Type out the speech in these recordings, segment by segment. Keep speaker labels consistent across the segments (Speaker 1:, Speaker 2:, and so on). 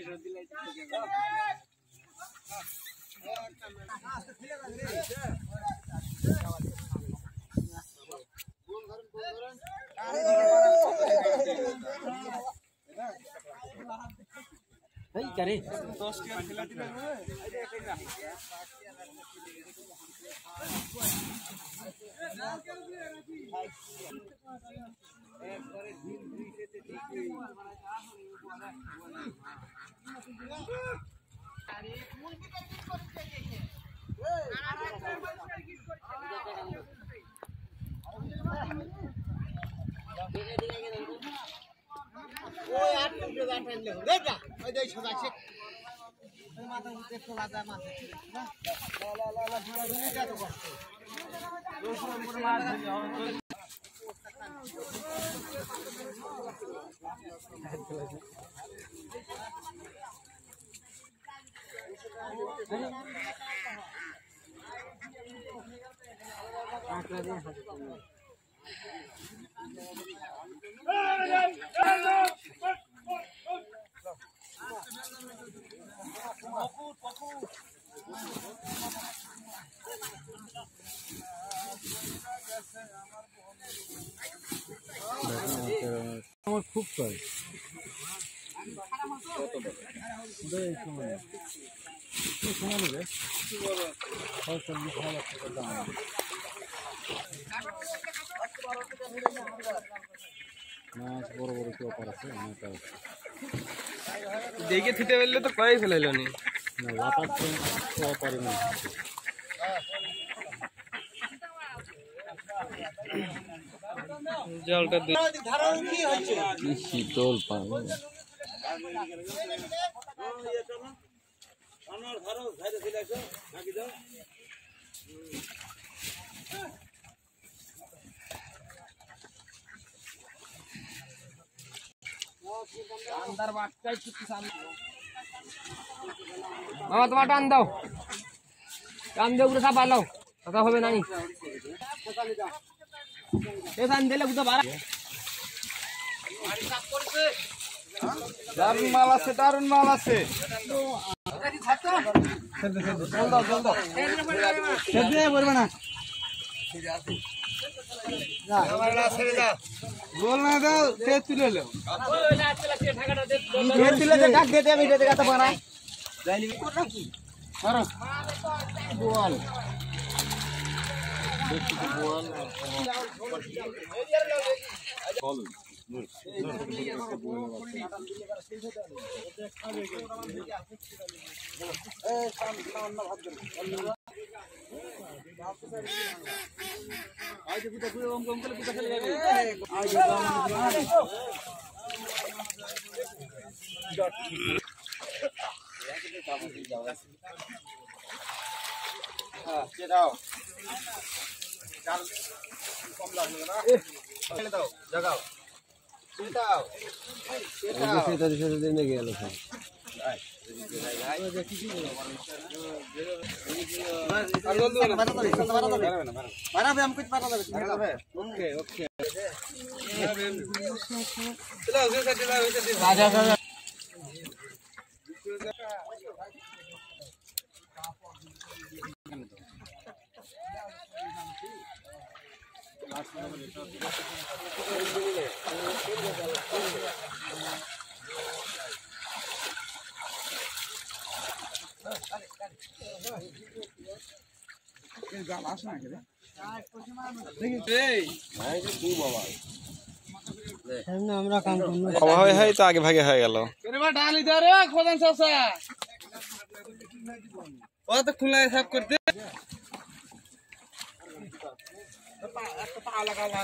Speaker 1: करे खूब कर মাছ বড় বড় কি অপার আছে দেখে থিতে বললে তো কই ফেলাইলো নি না লাপাত তো অপারে না জলটা ধারণ কি হচ্ছে কি শীতল পানি আনোয়ার ধরো ধারে চলে আসো নাকি দাও अंदर बाटकाई किती सामने मामा तुम्हारा टान दाओ टान दे उधर साफ आलो पता होबे नानी ए टान देले उधर बारा पानी साफ করছে দারুন মাল আছে জল দাও সেদে বলবে না না আমারলা ছেড়ে দাও बोल ना दो तेज तुले लो तेज तुले तो डाक देते हैं मेरे देखा तो बना जाइली करो बोल बोल आज भी तो पूरे ओम ओम के लिए चले जाएंगे आज हां ये दाओ चल कम लागेगा ना चले दाओ जगाओ सीताओ सीता से देने गया लोग मारा भी हम कुछ पता लगे ओके ओके चलो राजा का गाल आस ना करे भाई तू बाबा सामने हमरा काम करनो बाबा है तो आगे भागे है गेलो अरे बा डाल इधर रे खोदन ससा ओ तो खुला है सब करते तो पा लगा ला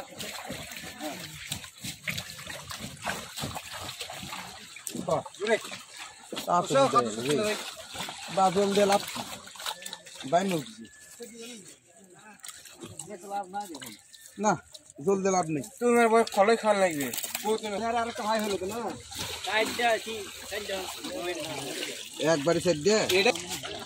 Speaker 1: बा जुरे आप बाजल दे लाप বাইনো না জল দে লাভ নেই তোমার বই খলাই খাওয়া লাগবে আর একটা ভাই হলো তো না সাইডটা আছে সাইডটা একবারে সেট দে এটা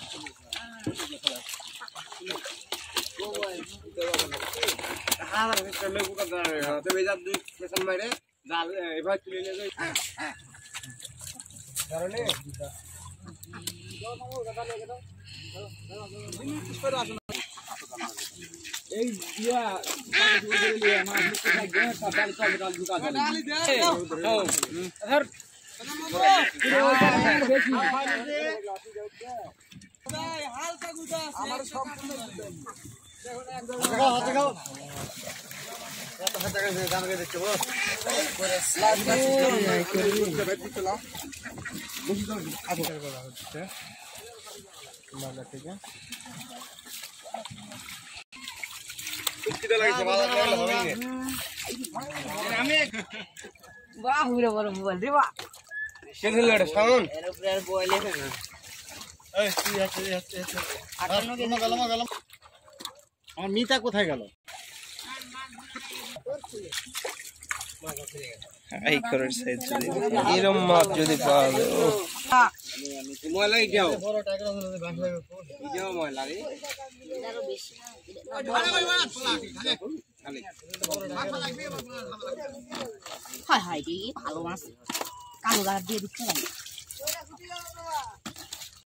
Speaker 1: হার চলে গুকা দাঁড়াবে তো বেজার দুই পেছন মাইরে জাল এভাবে তুলে নিয়ে যাই এই দিয়া মাছ কোথায় গেছে সকাল সকাল ঢুকা ধর হালকা গুদা আমার সব দেখাও আমার মিতা কোথায় গেল এরম মাছ যদি পাওয়া যায় ময়লা যাও ময়লা
Speaker 2: হায় হায় রে ভালো মাছ কালো দাগ দিয়ে দিতে লাগে